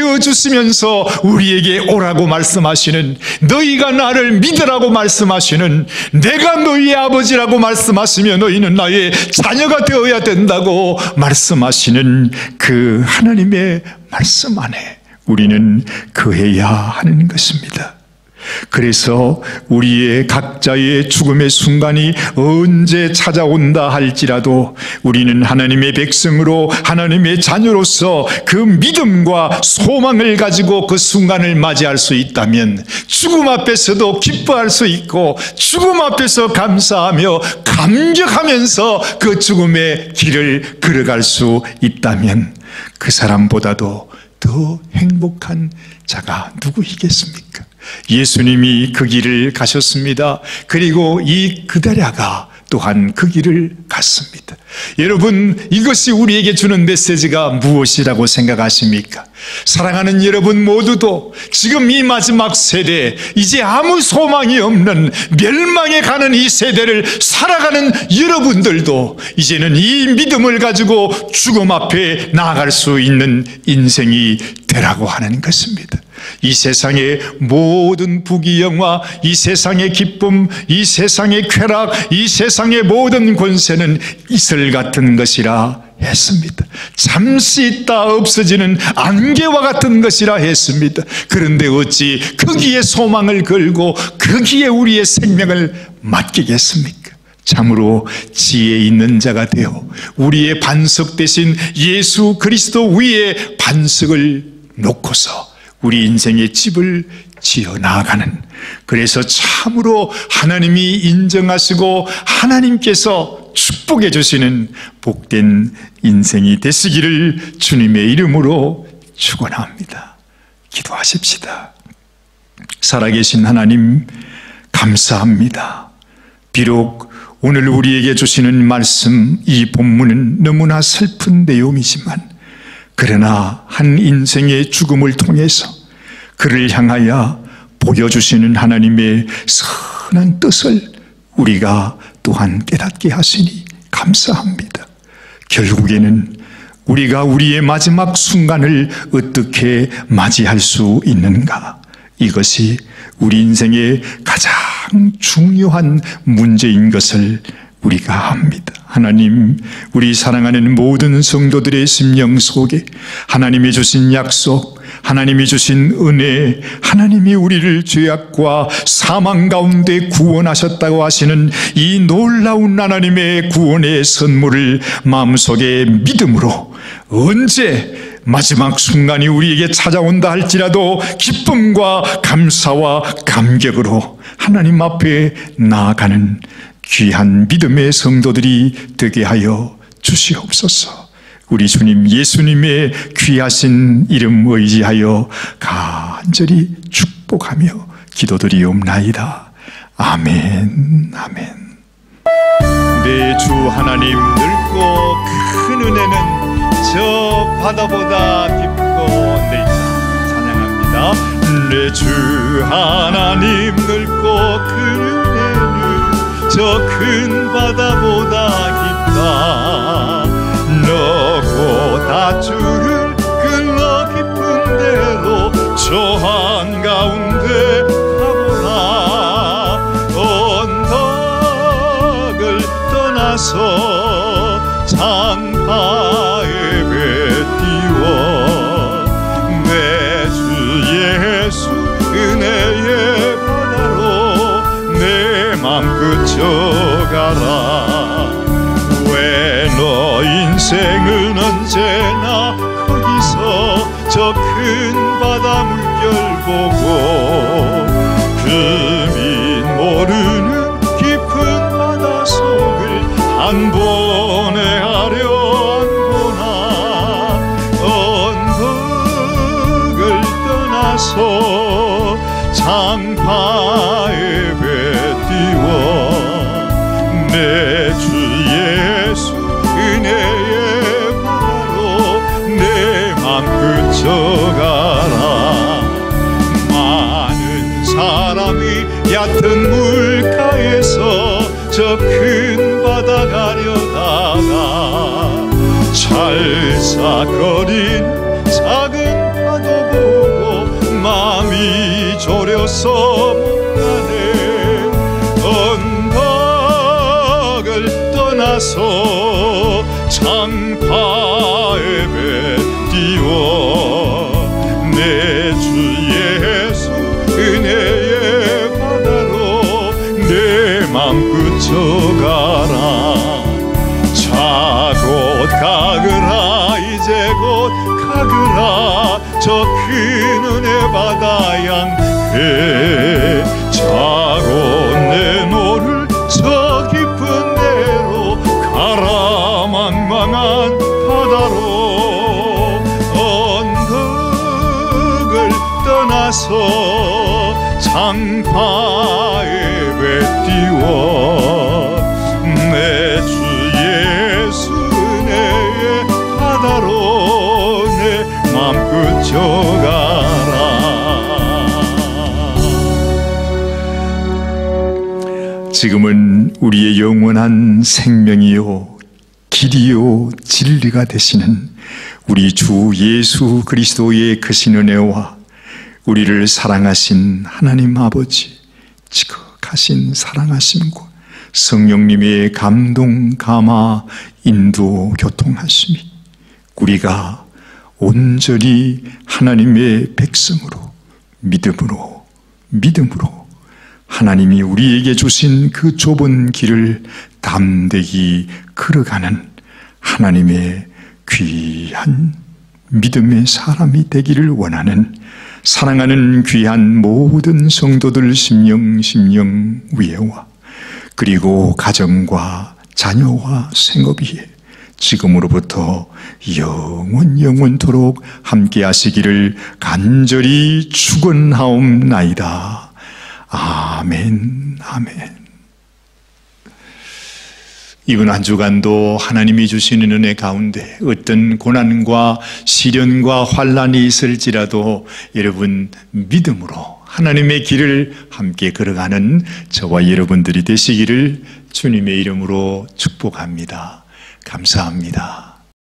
내어주시면서 우리에게 오라고 말씀하시는, 너희가 나를 믿으라고 말씀하시는, 내가 너희의 아버지라고 말씀하시며 너희는 나의 자녀가 되어야 된다고 말씀하시는 그 하나님의 말씀 안에 우리는 거해야 하는 것입니다. 그래서 우리의 각자의 죽음의 순간이 언제 찾아온다 할지라도 우리는 하나님의 백성으로, 하나님의 자녀로서 그 믿음과 소망을 가지고 그 순간을 맞이할 수 있다면 죽음 앞에서도 기뻐할 수 있고, 죽음 앞에서 감사하며 감격하면서 그 죽음의 길을 걸어갈 수 있다면 그 사람보다도 더 행복한 자가 누구이겠습니까? 예수님이 그 길을 가셨습니다. 그리고 이 그다랴가 또한 그 길을 갔습니다. 여러분, 이것이 우리에게 주는 메시지가 무엇이라고 생각하십니까? 사랑하는 여러분 모두도 지금 이 마지막 세대, 이제 아무 소망이 없는 멸망에 가는 이 세대를 살아가는 여러분들도 이제는 이 믿음을 가지고 죽음 앞에 나아갈 수 있는 인생이 되라고 하는 것입니다. 이 세상의 모든 부귀영화, 이 세상의 기쁨, 이 세상의 쾌락, 이 세상의 모든 권세는 이슬 같은 것이라 했습니다. 잠시 있다 없어지는 안개와 같은 것이라 했습니다. 그런데 어찌 거기에 소망을 걸고 거기에 우리의 생명을 맡기겠습니까? 참으로 지혜 있는 자가 되어 우리의 반석 대신 예수 그리스도 위에 반석을 놓고서 우리 인생의 집을 지어 나아가는, 그래서 참으로 하나님이 인정하시고 하나님께서 축복해 주시는 복된 인생이 되시기를 주님의 이름으로 축원합니다. 기도하십시다. 살아계신 하나님, 감사합니다. 비록 오늘 우리에게 주시는 말씀, 이 본문은 너무나 슬픈 내용이지만 그러나 한 인생의 죽음을 통해서 그를 향하여 보여주시는 하나님의 선한 뜻을 우리가 또한 깨닫게 하시니 감사합니다. 결국에는 우리가 우리의 마지막 순간을 어떻게 맞이할 수 있는가, 이것이 우리 인생의 가장 중요한 문제인 것을 우리가 압니다. 하나님, 우리 사랑하는 모든 성도들의 심령 속에 하나님이 주신 약속, 하나님이 주신 은혜, 하나님이 우리를 죄악과 사망 가운데 구원하셨다고 하시는 이 놀라운 하나님의 구원의 선물을 마음속에 믿음으로, 언제 마지막 순간이 우리에게 찾아온다 할지라도 기쁨과 감사와 감격으로 하나님 앞에 나아가는 귀한 믿음의 성도들이 되게 하여 주시옵소서. 우리 주님 예수님의 귀하신 이름 의지하여 간절히 축복하며 기도드리옵나이다. 아멘, 아멘. 내 주 하나님, 넓고 큰 은혜는 저 바다보다 깊고 넓다. 찬양합니다. 내 주 하나님, 넓고 큰 은혜는 저 큰 바다보다 깊다. 너고 다주를 흘러 깊은 대로 저 한가운데 가보라. 언덕을 떠나서 창가에 배 띄워 내 주 예수 은혜의 바다로 내 맘 그쳐가라. 왜 너 인생은 언제나 거기서 저 큰 바다 물결 보고 금인 모르는 깊은 바다 속을 한 번에 하려 안 보나. 장파에 배 띄워 내 주 예수 은혜의 바다로 내 맘 그쳐가라. 많은 사람이 얕은 물가에서 저 큰 바다 가려다가 찰싹거린 작은 파도 보고 마음이 졸여서 못 가네. 언덕을 떠나서 장파에 배 띄워 내 주 예수 은혜의 바다로 내 맘 그쳐가라. 자 곧 가그라 이제 곧 가그라 저 큰 은혜 바다 향해. 자고 내 노를 저 깊은 데로 가라. 망망한 바다로 언덕을 떠나서 장파에 배 띄워 내 주 예수 은혜의 바다로 내 맘 그쳐가라. 지금은 우리의 영원한 생명이요 길이요 진리가 되시는 우리 주 예수 그리스도의 크신 은혜와 우리를 사랑하신 하나님 아버지 지극하신 사랑하심과 성령님의 감동 감화 인도 교통하심이 우리가 온전히 하나님의 백성으로 믿음으로 믿음으로 하나님이 우리에게 주신 그 좁은 길을 담대히 걸어가는 하나님의 귀한 믿음의 사람이 되기를 원하는 사랑하는 귀한 모든 성도들 심령 심령 위에와 그리고 가정과 자녀와 생업 위에 지금으로부터 영원 영원토록 함께 하시기를 간절히 축원하옵나이다. 아멘, 아멘. 이번 한 주간도 하나님이 주시는 은혜 가운데 어떤 고난과 시련과 환난이 있을지라도 여러분 믿음으로 하나님의 길을 함께 걸어가는 저와 여러분들이 되시기를 주님의 이름으로 축복합니다. 감사합니다.